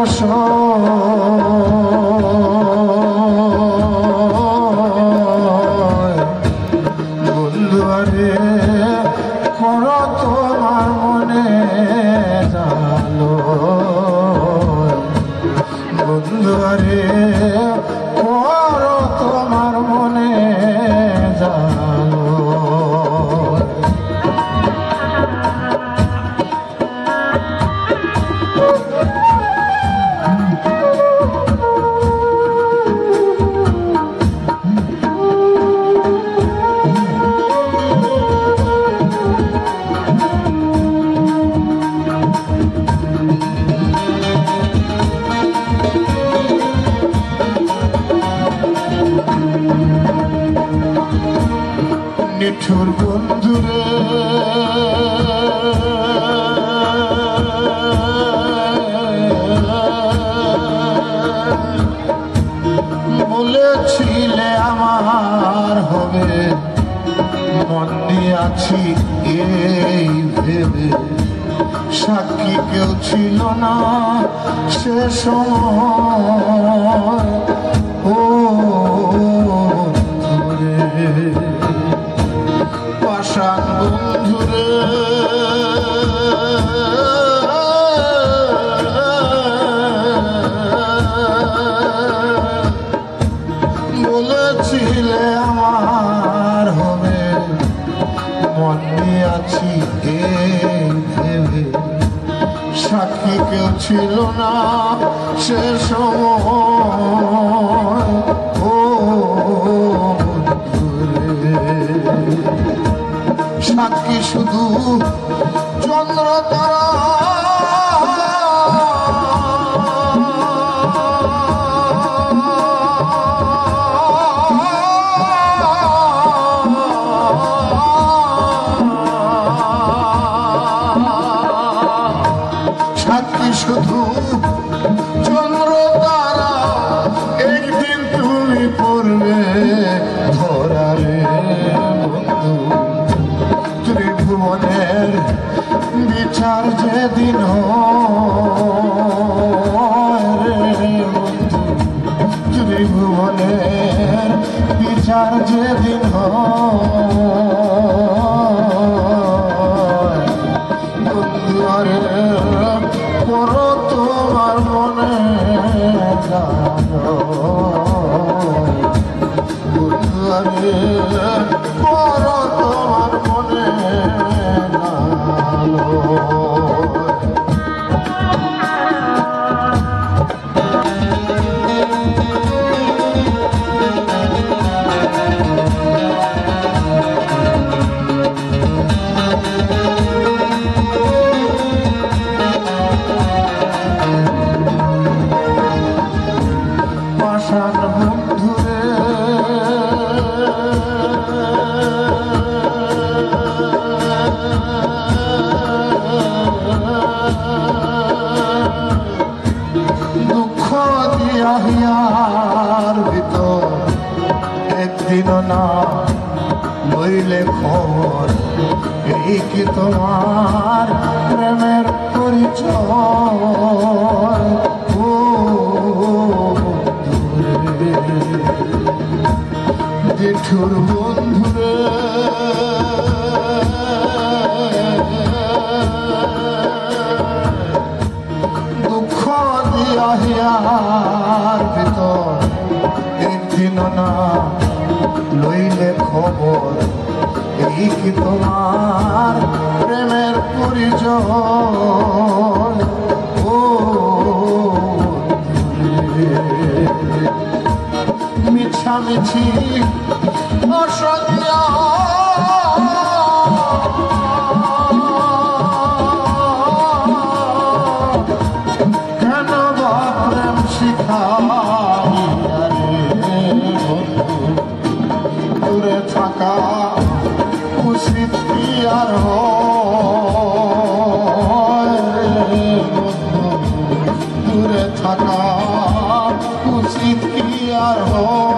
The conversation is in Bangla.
বন্ধু আরে করো তোমার মনে জানো বন্ধু আরে করো তোমার মনে জানো নিঠুর বন্ধুরে বলেছিলে আমার হবে মন দিয়ে আছি এই ভেবে সাক্ষী কেউ ছিল না সে সময় ও পাষাণ বন্ধুরে বলেছিলে আমার হবে মন নিয়ে আছি এই ভেবে সাক্ষী কেউ ছিল না সে সময় ও সাক্ষী শুধু চন্দ্র তারা সাক্ষী শুধু চন্দ্র তারা একদিন তুমি পড়বে ধরারে বন্ধু ত্রিভুবনের বিচার যেদিন রে বন্ধু ত্রিভুবনের বিচার যেদিন বন্ধু আরে করো তোমার মনে জানো বন্ধু আরে করো তোমার মনে জানো পাষাণ বন্ধুরে দুঃখ দিয়া হিয়ার ভিতর একদিন না লইলে খবর এই কি তোমার প্রেমের পরিচয় ও জেঠুর বন্ধুরে দুঃখ দিয়া হিয়ার ভিতর একদিন না লইলে খবর এই কি তোমার প্রেমের পরিচয় ও মিছামিছি অসত্য কেন বা প্রেম শিখাইয়া রে বন্ধু দূরে থাকা উচিত কি আর হয় রে বন্ধু দূরে থাকা উচিত কি আর হয়